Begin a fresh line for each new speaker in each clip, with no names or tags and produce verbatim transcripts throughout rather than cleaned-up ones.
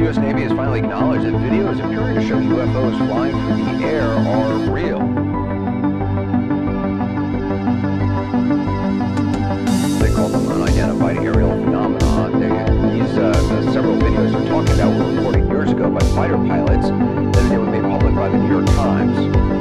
U S Navy has finally acknowledged that videos appearing to show U F Os flying through the air are real. They call them unidentified aerial phenomena. They, these uh, uh, several videos they're talking about were reported years ago by fighter pilots. Then they were made public by the New York Times.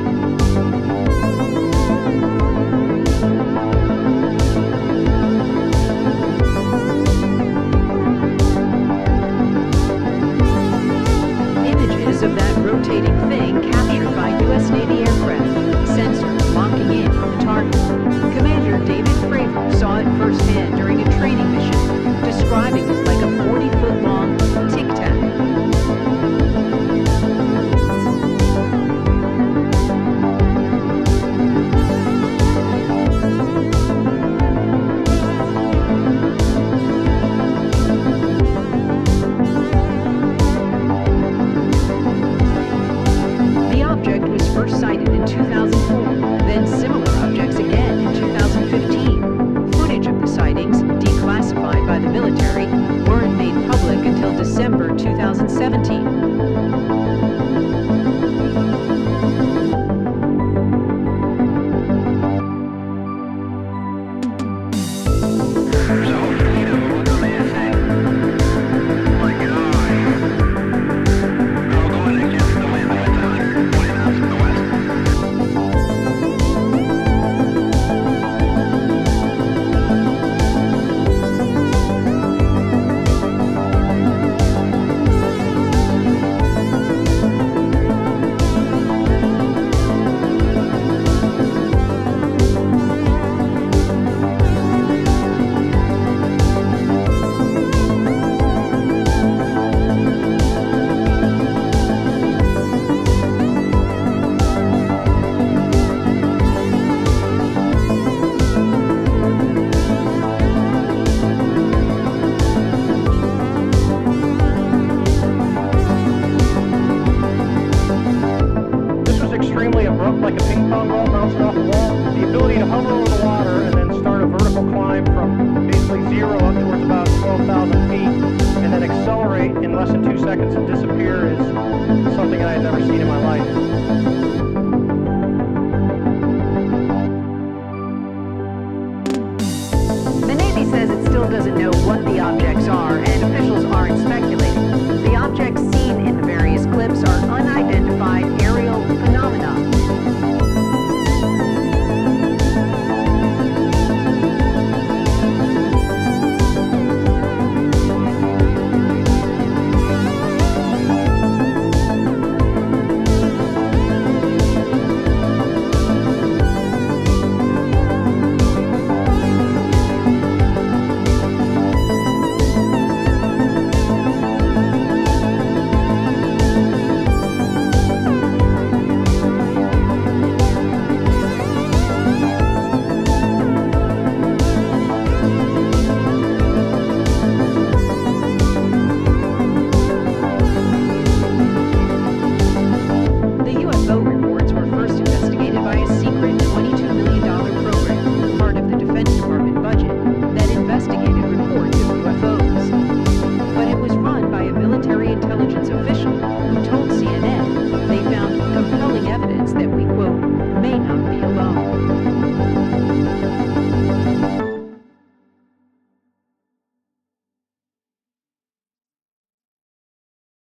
Of that rotating thing captured by U S Navy aircraft, sensors locking in on the target. Commander David Fravor saw it firsthand during a training mission, describing it like a forty-foot long tic-tac. First sighted in two thousand four, then similar objects again in two thousand fifteen. Footage of the sightings, declassified by the military, weren't made public until December two thousand seventeen.
Like a ping pong ball bouncing off the wall. The ability to hover over the water and then start a vertical climb from basically zero up towards about twelve thousand feet and then accelerate in less than two seconds and disappear is something I had never seen in my life.
The Navy says it still doesn't know what the objects are and